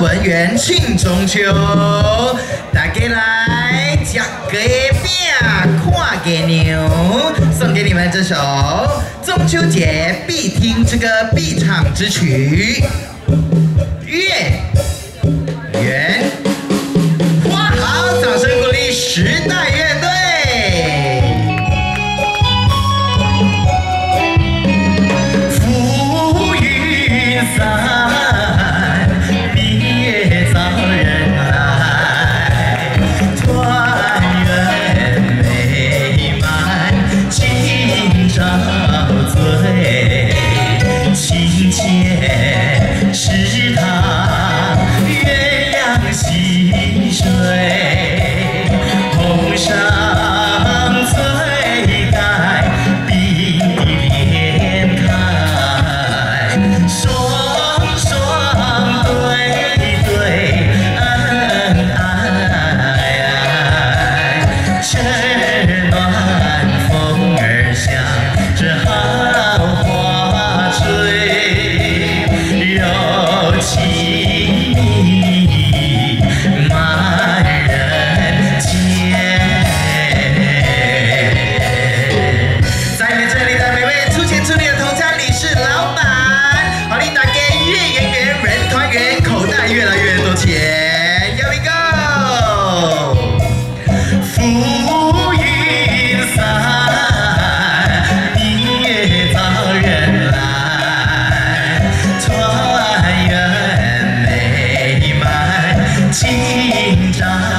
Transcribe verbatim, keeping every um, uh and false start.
文园庆中秋，大家来吃个饼，看个牛，送给你们这首中秋节必听这个必唱之曲《月圆》。花好，掌声鼓励时代乐队。 散，明月早人来，团圆美满，今朝醉，亲切池塘，鸳鸯戏水，红裳翠盖，碧莲开。 今朝。